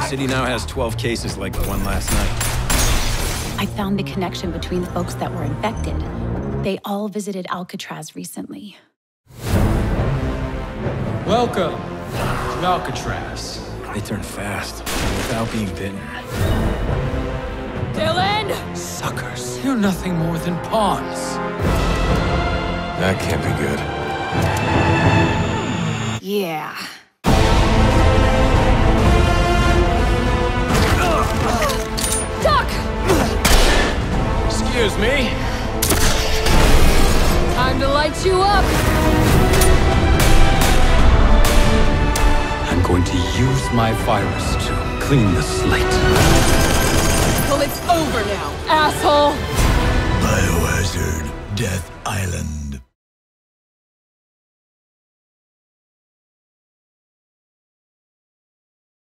City now has 12 cases like the one last night. I found the connection between the folks that were infected. They all visited Alcatraz recently. Welcome to Alcatraz. They turn fast, without being bitten. Dylan! Suckers. You're nothing more than pawns. That can't be good. Yeah. Duck! Excuse me? Time to light you up! I'm going to use my virus to clean the slate. Well, it's over now, asshole! Biohazard Death Island.